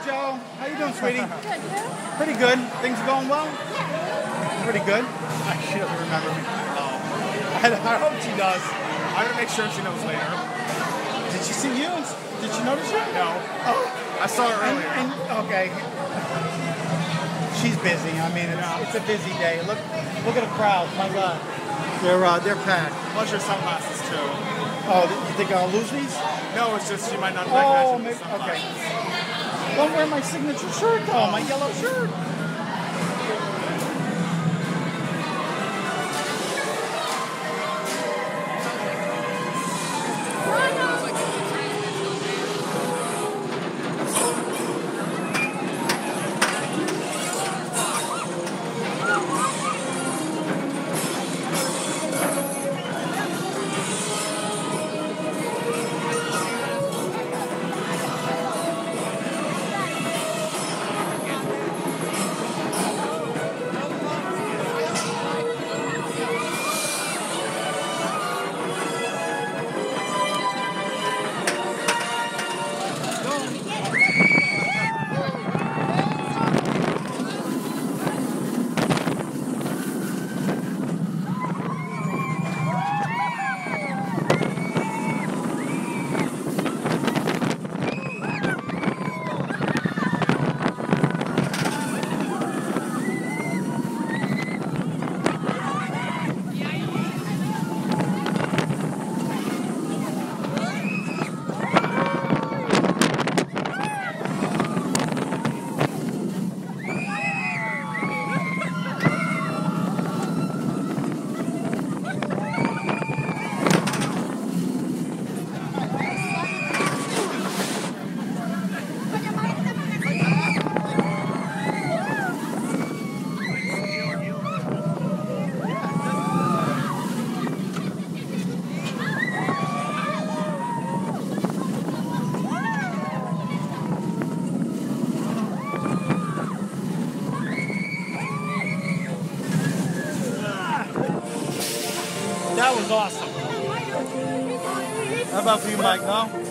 Joe. How you doing, sweetie? Good, you? Pretty good. Things are going well? Yeah. Pretty good. She doesn't remember me. I hope she does. I'm gonna make sure she knows later. Did she see you? Did she notice you? No. Oh. I saw her earlier. Okay. She's busy. I mean, it's a busy day. Look at the crowd. My God. They're packed. Plus your sunglasses too. Oh, you think I'll lose these? No, it's just you might not Oh, recognize it. okay. Don't wear my signature shirt though, my yellow shirt. That was awesome. How about for you, Mike? No?